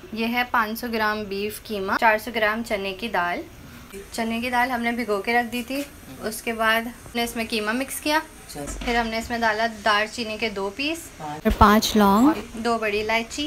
ये है 500 ग्राम बीफ कीमा, 400 ग्राम चने की दाल। चने की दाल हमने भिगो के रख दी थी। उसके बाद हमने इसमें कीमा मिक्स किया। फिर हमने इसमें डाला दालचीनी के 2 पीस और 5 लौंग, 2 बड़ी इलायची,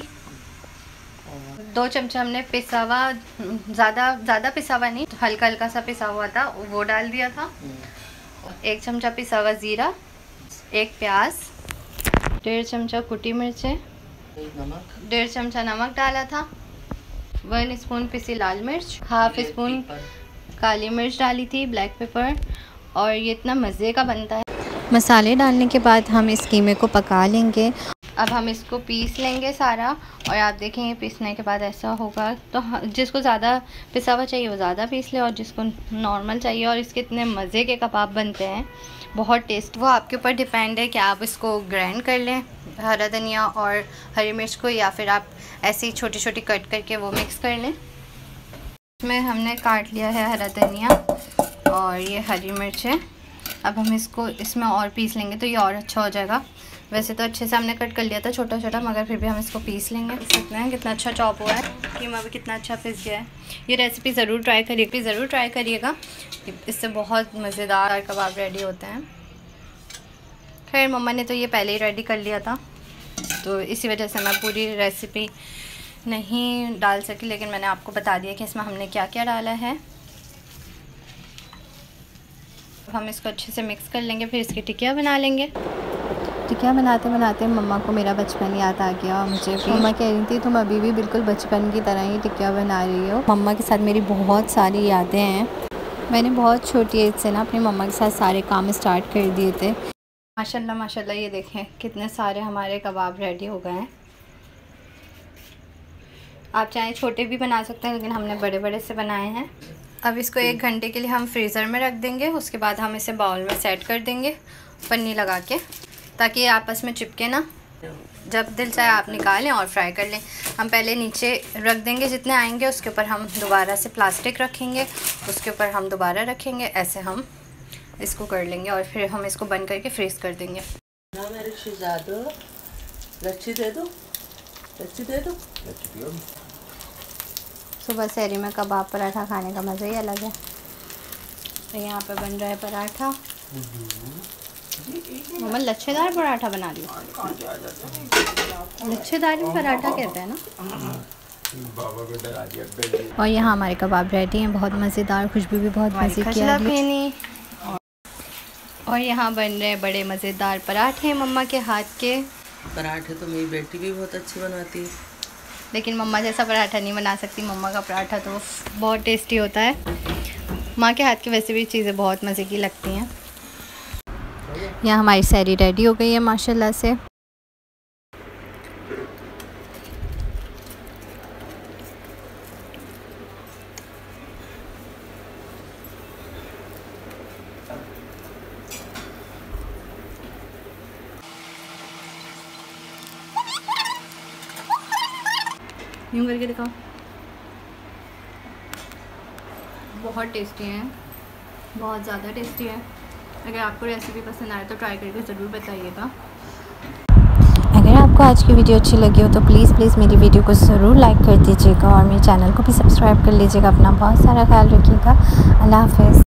2 चमचा हमने पिसा हुआ, ज़्यादा पिसा हुआ नहीं, हल्का हल्का सा पिसा हुआ था वो डाल दिया था। 1 चमचा पिसा हुआ ज़ीरा, 1 प्याज, 1.5 चमचा कुटी मिर्चें, 1.5 चमचा नमक डाला था, 1 स्पून पिसी लाल मिर्च, हाफ स्पून काली मिर्च डाली थी, ब्लैक पेपर। और ये इतना मज़े का बनता है। मसाले डालने के बाद हम इस कीमे को पका लेंगे। अब हम इसको पीस लेंगे सारा, और आप देखेंगे पीसने के बाद ऐसा होगा। तो जिसको ज़्यादा पिसा हुआ चाहिए वो ज़्यादा पीस ले, और जिसको नॉर्मल चाहिए। और इसके इतने मज़े के कबाब बनते हैं, बहुत टेस्ट। वो आपके ऊपर डिपेंड है कि आप इसको ग्राइंड कर लें, हरा धनिया और हरी मिर्च को, या फिर आप ऐसी छोटी छोटी कट करके वो मिक्स कर लें। इसमें हमने काट लिया है हरा धनिया और ये हरी मिर्च है। अब हम इसको इसमें और पीस लेंगे तो ये और अच्छा हो जाएगा। वैसे तो अच्छे से हमने कट कर लिया था छोटा छोटा, मगर फिर भी हम इसको पीस लेंगे। देख सकते हैं कितना अच्छा चॉप हुआ है, कीमा भी कितना अच्छा पिस गया है। ये रेसिपी ज़रूर ट्राई करिएगा, इससे बहुत मज़ेदार कबाब रेडी होते हैं। खैर मम्मा ने तो ये पहले ही रेडी कर लिया था, तो इसी वजह से मैं पूरी रेसिपी नहीं डाल सकी, लेकिन मैंने आपको बता दिया कि इसमें हमने क्या क्या डाला है। हम इसको अच्छे से मिक्स कर लेंगे, फिर इसकी टिकिया बना लेंगे। टिकिया बनाते बनाते मम्मा को मेरा बचपन याद आ गया। मुझे मम्मा कह रही थी तुम अभी भी बिल्कुल बचपन की तरह ही टिकिया बना रही हो। मम्मा के साथ मेरी बहुत सारी यादें हैं। मैंने बहुत छोटी एज से ना अपनी मम्मा के साथ सारे काम स्टार्ट कर दिए थे। माशाल्लाह माशाल्लाह, ये देखें कितने सारे हमारे कबाब रेडी हो गए हैं। आप चाहें छोटे भी बना सकते हैं, लेकिन हमने बड़े बड़े से बनाए हैं। अब इसको 1 घंटे के लिए हम फ्रीज़र में रख देंगे। उसके बाद हम इसे बाउल में सेट कर देंगे पन्नी लगा के, ताकि ये आपस में चिपके ना। जब दिल चाहे आप निकालें और फ्राई कर लें। हम पहले नीचे रख देंगे, जितने आएंगे उसके ऊपर हम दोबारा से प्लास्टिक रखेंगे, उसके ऊपर हम दोबारा रखेंगे। ऐसे हम इसको कर लेंगे और फिर हम इसको बंद करके फ्रीज़ कर देंगे। सुबह सहरी में कबाब पराठा खाने का मज़ा ही अलग है। तो यहाँ पे बन रहा है पराठा। मम्मा लच्छेदार पराठा बना लिया। लच्छेदार पराठा कहते हैं ना। और यहाँ हमारे कबाब रेडी हैं, बहुत मज़ेदार, खुशबू भी बहुत मज़े की आ रही है। और यहाँ बन रहे हैं बड़े मज़ेदार पराठे मम्मा के हाथ के। पराठे तो मेरी बेटी भी बहुत अच्छी बनाती है, लेकिन मम्मा जैसा पराठा नहीं बना सकती। मम्मा का पराठा तो बहुत टेस्टी होता है। माँ के हाथ की वैसे भी चीज़ें बहुत मज़े की लगती हैं। यहाँ हमारी सहरी रेडी हो गई है माशाल्लाह से। यूँ करके दिखाओ, बहुत टेस्टी हैं, बहुत ज़्यादा टेस्टी है। अगर आपको रेसिपी पसंद आए तो ट्राई करके ज़रूर बताइएगा। अगर आपको आज की वीडियो अच्छी लगी हो तो प्लीज़ मेरी वीडियो को ज़रूर लाइक कर दीजिएगा और मेरे चैनल को भी सब्सक्राइब कर लीजिएगा। अपना बहुत सारा ख्याल रखिएगा। अल्लाह हाफ़िज़।